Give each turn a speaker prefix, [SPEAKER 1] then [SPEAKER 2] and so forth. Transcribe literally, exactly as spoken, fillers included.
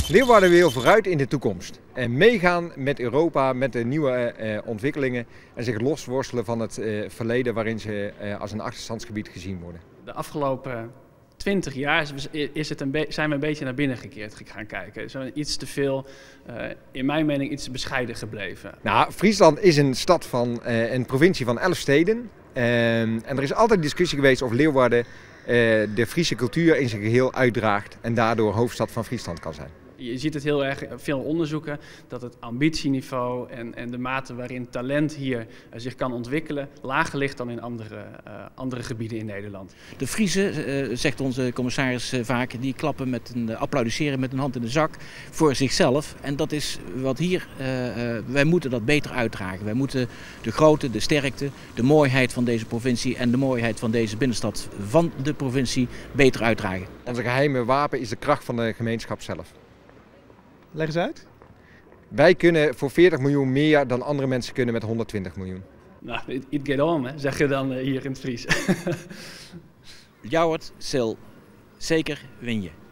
[SPEAKER 1] Leeuwarden wil vooruit in de toekomst en meegaan met Europa, met de nieuwe eh, ontwikkelingen en zich losworstelen van het eh, verleden waarin ze eh, als een achterstandsgebied gezien worden.
[SPEAKER 2] De afgelopen twintig jaar is, is het een zijn we een beetje naar binnen gekeerd gaan kijken. Zijn we iets te veel, uh, in mijn mening, iets te bescheiden gebleven.
[SPEAKER 1] Nou, Friesland is een stad van uh, een provincie van elf steden. Uh, en er is altijd discussie geweest of Leeuwarden uh, de Friese cultuur in zijn geheel uitdraagt en daardoor hoofdstad van Friesland kan zijn.
[SPEAKER 2] Je ziet het heel erg in veel onderzoeken dat het ambitieniveau en, en de mate waarin talent hier uh, zich kan ontwikkelen lager ligt dan in andere, uh, andere gebieden in Nederland.
[SPEAKER 3] De Friezen, uh, zegt onze commissaris uh, vaak, die klappen met een, uh, applaudisseren met een hand in de zak voor zichzelf. En dat is wat hier, uh, uh, wij moeten dat beter uitdragen. Wij moeten de grootte, de sterkte, de mooiheid van deze provincie en de mooiheid van deze binnenstad van de provincie beter uitdragen.
[SPEAKER 1] Onze geheime wapen is de kracht van de gemeenschap zelf.
[SPEAKER 4] Leg eens uit.
[SPEAKER 1] Wij kunnen voor veertig miljoen meer dan andere mensen kunnen met honderdtwintig miljoen.
[SPEAKER 2] Nou, it, it get on, hè, zeg je dan uh, hier in het Fries.
[SPEAKER 3] Ljouwert, Sil, zeker win je.